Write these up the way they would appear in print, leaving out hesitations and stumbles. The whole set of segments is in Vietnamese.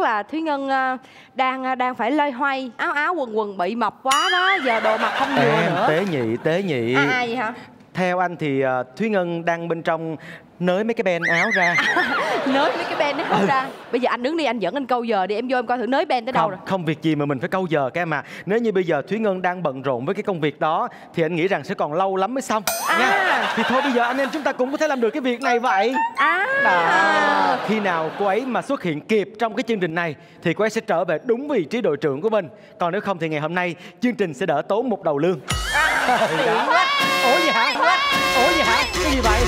là Thúy Ngân đang phải loay hoay, áo áo quần bị mập quá đó, giờ đồ mặc không vừa nữa. Tế nhị. Vậy hả? Theo anh thì Thúy Ngân đang bên trong nới mấy cái ben áo ra. Nới mấy cái ben áo ra. Bây giờ anh đứng đi, anh dẫn anh câu giờ đi, em vô em coi thử nới ben tới đâu rồi. Không việc gì mà mình phải câu giờ cái mà. Nếu như bây giờ Thúy Ngân đang bận rộn với cái công việc đó thì anh nghĩ rằng sẽ còn lâu lắm mới xong nha. Thì thôi bây giờ anh em chúng ta cũng có thể làm được cái việc này vậy. Khi nào cô ấy mà xuất hiện kịp trong cái chương trình này thì cô ấy sẽ trở về đúng vị trí đội trưởng của mình. Còn nếu không thì ngày hôm nay chương trình sẽ đỡ tốn một đầu lương. Ủa gì hả? Cái gì vậy?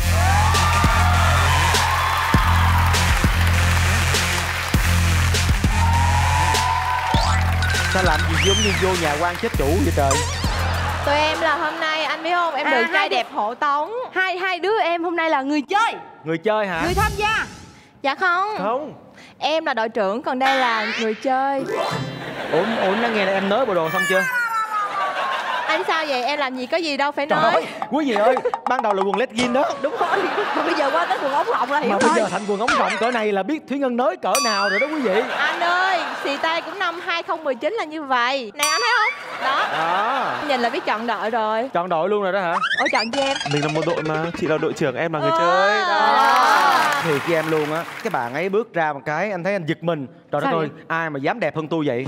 Sao làm gì giống như vô nhà quan chết chủ vậy trời? Tụi em là hôm nay anh biết không, em được trai đẹp hộ tống. Hai đứa em hôm nay là người chơi. Người chơi hả? Người tham gia. Dạ không. Em là đội trưởng, còn đây là người chơi. Ủa nó nghe là em nới bộ đồ xong chưa? Anh sao vậy? Em làm gì có gì đâu phải Trời nói. ơi, quý vị ơi, ban đầu là quần legging đó. Đúng rồi. Mà bây giờ qua tới quần ống rộng là hiểu mà thôi. Bây giờ thành quần ống rộng cỡ này là biết Thúy Ngân nới cỡ nào rồi đó quý vị. Anh ơi, xì tay cũng năm 2019 là như vậy. Nè anh thấy không? Đó. Nhìn là biết chọn đội rồi. Chọn đội luôn rồi đó hả? Ủa chọn cho em. Mình là một đội mà, chị là đội trưởng, em là người chơi. Thì với em luôn á. Cái bạn ấy bước ra một cái anh thấy anh giật mình. Trời đất ơi, ai mà dám đẹp hơn tôi vậy?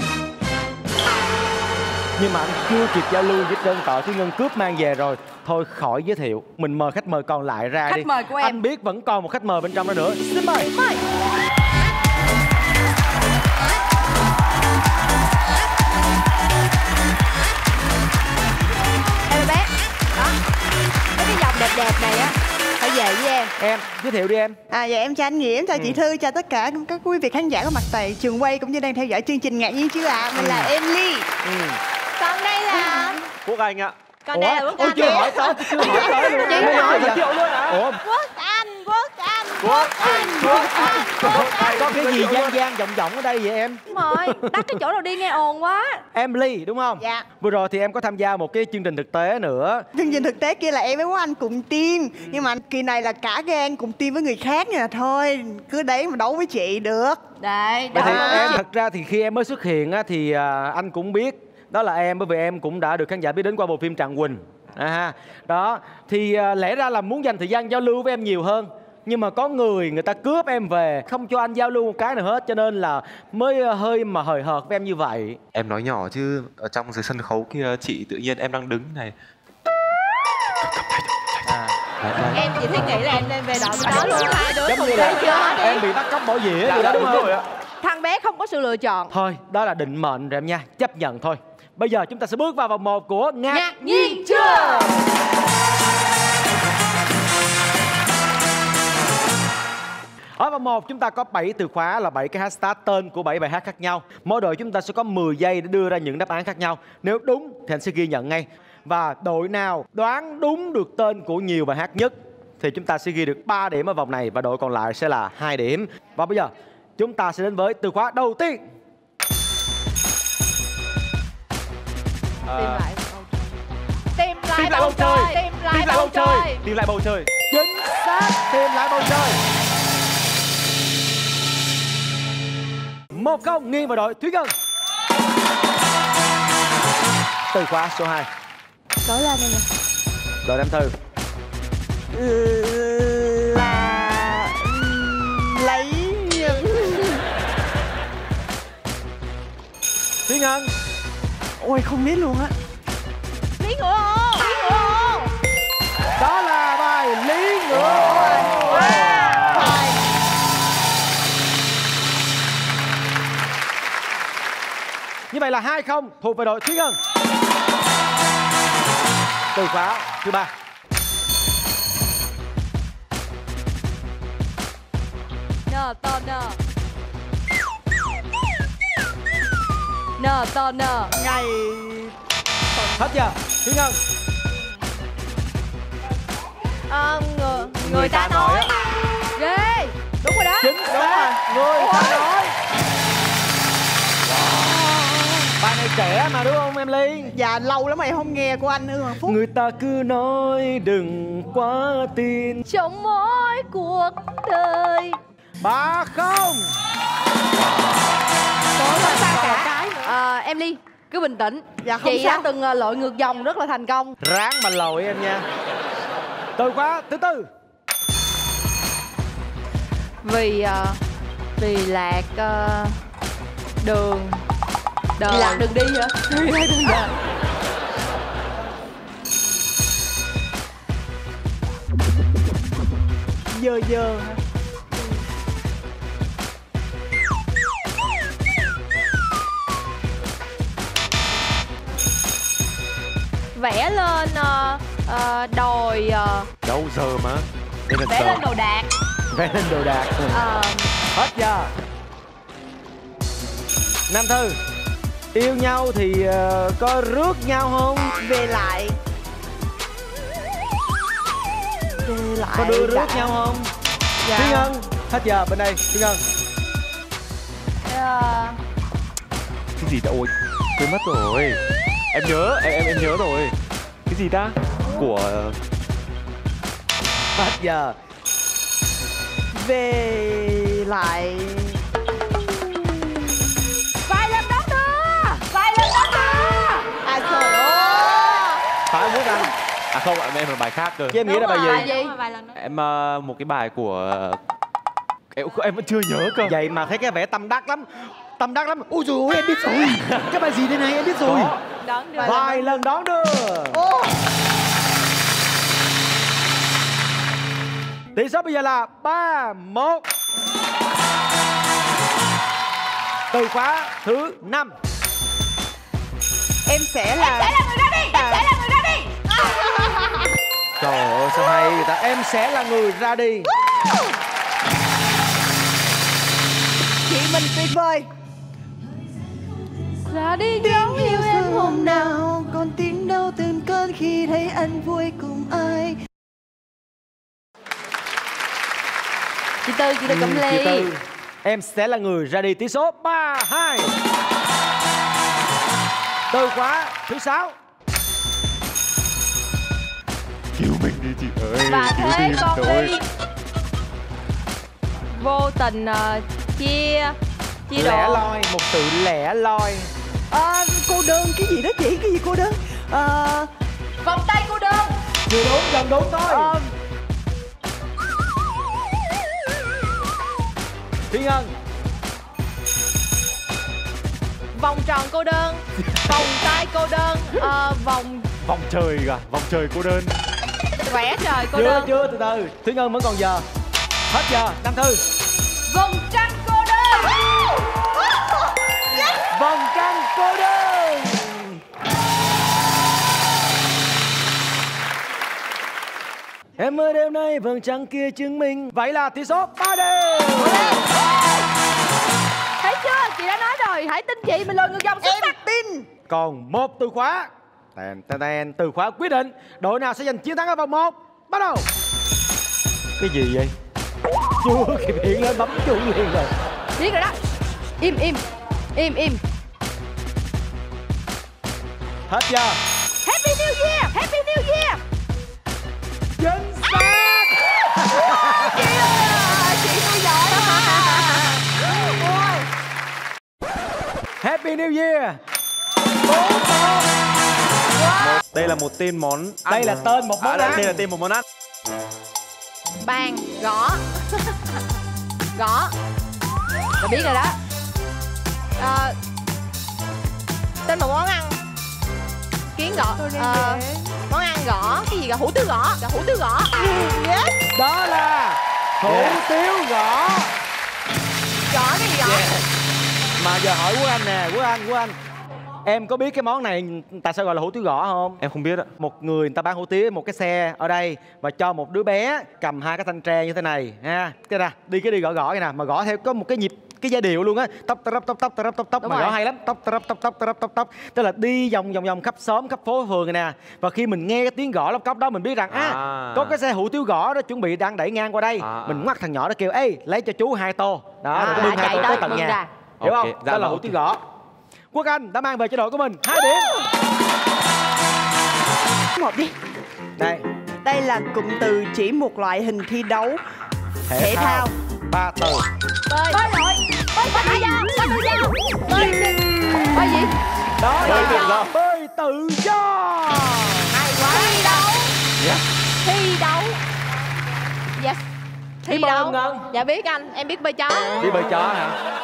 Nhưng mà anh chưa kịp giao lưu với trơn tợ Thúy Ngân cướp mang về rồi. Thôi khỏi giới thiệu, mình mời khách mời còn lại ra đi. Khách mời của em. Anh biết vẫn còn một khách mời bên trong đó nữa. Xin mời. Em bé. Đó. Cái vòng đẹp này á phải về với em. Em giới thiệu đi em. Dạ em chào anh Nghĩa, em chào chị Thư, chào tất cả các quý vị khán giả có mặt tại trường quay cũng như đang theo dõi chương trình Ngạc Nhiên Chưa Ạ. Mình là Emily. Còn đây là Quốc Anh ạ. Còn đây là Quốc Anh. Chưa hỏi tới luôn. Giới thiệu luôn hả? Ủa? Quốc Anh. Có cái gì gian vọng ở đây vậy em? Đúng rồi, đắt cái chỗ nào đi nghe ồn quá. Emily đúng không? Dạ. Vừa rồi thì em có tham gia một cái chương trình thực tế nữa. Chương trình thực tế kia là em với Quốc Anh cùng team. Nhưng mà kỳ này là cả gang cùng team với người khác nha. Thôi, cứ đấy mà đấu với chị được. Đấy, Vậy thì em thật ra thì khi em mới xuất hiện á, thì anh cũng biết đó là em, bởi vì em cũng đã được khán giả biết đến qua bộ phim Trạng Quỳnh. Đó, thì lẽ ra là muốn dành thời gian giao lưu với em nhiều hơn. Nhưng mà có người ta cướp em về, không cho anh giao lưu một cái nào hết, cho nên là mới hơi mà hời hợt với em như vậy. Em nói nhỏ chứ ở trong dưới sân khấu kia chị tự nhiên em đang đứng này. Em chỉ thích nghĩ là em nên về đội đó luôn. Hai đứa cùng chơi chưa? Em bị bắt cóc bỏ dĩa gì đó đúng không? Thằng bé không có sự lựa chọn. Thôi, đó là định mệnh rồi em nha, chấp nhận thôi. Bây giờ chúng ta sẽ bước vào vòng 1 của Ngạc Nhiên Chưa. Ở vòng 1 chúng ta có 7 từ khóa là 7 cái hashtag tên của 7 bài hát khác nhau. Mỗi đội chúng ta sẽ có 10 giây để đưa ra những đáp án khác nhau. Nếu đúng thì anh sẽ ghi nhận ngay. Và đội nào đoán đúng được tên của nhiều bài hát nhất thì chúng ta sẽ ghi được 3 điểm ở vòng này, và đội còn lại sẽ là 2 điểm. Và bây giờ chúng ta sẽ đến với từ khóa đầu tiên. Tìm lại bầu trời. Tìm lại bầu trời. Chính xác, tìm lại bầu trời. 1-0 nghiêng vào đội Thúy Ngân. Từ khóa số 2. Đổi lên đây nè. Đội Nam Thư. Là lấy Thúy Ngân. Ôi không biết luôn á. Lý Ngựa Hồ. Đó là bài Lý Ngựa Hồ. Như vậy là 2-0 thuộc về đội Thúy Ngân. Từ khóa thứ 3. N. Ngày Hết chưa? Thúy Ngân. Người ta nói. Ghê. Đúng rồi đó. Chính xác. Người ta nói. Bài này trẻ mà đúng không em Ly? dạ lâu lắm mà em không nghe của anh nữa Phúc. Người ta cứ nói đừng quá tin Trong mỗi cuộc đời. 3-0. sao cả. Em Ly cứ bình tĩnh. Dạ không chị sao. đã từng lội ngược dòng rất là thành công. Ráng mà lội em nha. Từ khóa thứ tư. Vì lạc đường đời. Vì lạc đường đi hả? Vì lạc đường đời. Dơ hả? Vẽ lên đồi Đâu giờ mà. Đây là vẽ giờ. lên đồ đạc. Vẽ lên đồ đạc. Hết giờ. Nam Thư. Yêu nhau thì có rước nhau không? Về lại. Có đưa rước nhau không? Dạ. Thúy Ngân. Hết giờ bên đây. Thúy Ngân. Cái gì đã ôi quên mất rồi. Em nhớ, em nhớ rồi. Cái gì ta? Của Hết giờ. Về lại. Vai lên đón đưa. Vai lên đón đưa. À trời ơi. Phải Quốc Anh. à không, em là bài khác cơ. Chứ em nghĩ là bài gì? Gì? Em một cái bài của em vẫn chưa nhớ cơ. Vậy mà thấy cái vẻ tâm đắc lắm. Tâm đắc lắm. Ôi dồi ôi em biết rồi. Cái bài gì đây này em biết rồi. Đón đưa. Vài lần đón đưa. Tỷ số bây giờ là 3-1. Từ khóa thứ 5. Em sẽ là người ra đi. Em sẽ là người ra đi. Trời ơi sao hay người ta. Em sẽ là người ra đi. chị mình tuyệt vời. Ra đi Tiếng yêu em hôm nào còn tiếng đau từng cơn khi thấy anh vui cùng ai. Chị Tư cầm ly. Chị Tư. Em sẽ là người ra đi. Tỷ số 3-2. Từ khóa thứ 6. Cứu mình đi chị ơi. Và cứu thế tim con tôi. đi vô tình chia Lẻ đồ. loi. Một sự lẻ loi. Cô đơn cái gì đó chị? Cái gì cô đơn? Vòng tay cô đơn. Chưa đúng, gần đúng thôi. Thúy Ngân. Vòng tròn cô đơn. Vòng tay cô đơn. Vòng trời à? Vòng trời cô đơn. Vẽ trời cô Chưa đơn. chưa từ từ. Thúy Ngân vẫn còn giờ. Hết giờ. Nam Thư. Vòng trăng cô đơn. Vòng trăng cô đơn. Em ơi đêm nay vầng trăng kia chứng minh. Vậy là tỷ số 3 đều. Thấy chưa? Chị đã nói rồi. Hãy tin chị. Mình lội ngược dòng xuất sắc. Tin. Còn một từ khóa. Từ khóa quyết định đội nào sẽ giành chiến thắng ở vòng 1. Bắt đầu. Cái gì vậy? Chưa kịp hiện lên bấm chuông liền rồi. Biết rồi đó. Im. Hết giờ. Happy New Year. Happy New Year. Chính xác. Chị tôi giỏi quá. Happy New Year. Đây là một tên món ăn. Đây là tên một món ăn. Đây là tên một món ăn. Bàn gõ. Gõ. Rồi biết rồi đó. Tên một món ăn. Kiến gõ. Món ăn gõ. Cái gì gõ? Hủ tiếu gõ. Hủ tiếu gõ. Đó là hủ tiếu gõ. Gõ cái gì gõ? Mà giờ hỏi Quốc Anh nè, Quốc Anh. Em có biết cái món này tại sao gọi là hủ tiếu gõ không? Em không biết ạ. Một người ta bán hủ tiếu một cái xe ở đây và cho một đứa bé cầm hai cái thanh tre như thế này ha. Cái nè, đi gõ cái nè, mà gõ theo có một cái nhịp cái giai điệu luôn á, tóc mà gõ hay lắm, tóc, tức là đi vòng khắp xóm khắp phố phường này nè. Và khi mình nghe cái tiếng gõ lóc cóc đó mình biết rằng có cái xe hủ tiếu gõ đó chuẩn bị đang đẩy ngang qua đây. Mình ngoắt thằng nhỏ đó kêu ê lấy cho chú 2 tô đó, rồi nó bưng 2 tô tới tận nhà, hiểu không? Đó là hủ tiếu gõ. Quốc Anh đã mang về cho đội của mình 2 điểm. Một đi. Đây là cụm từ chỉ một loại hình thi đấu thể thao. 3 từ. Bơi lội. bơi tự do. Bơi gì? Đó Bơi tự là do. bơi tự do. Hay quá. Thi đấu. Yeah. Thi đấu. Yes. Thi Biết bơi đấu. không Ngân? Dạ biết anh, em biết bơi chó. Biết bơi chó hả?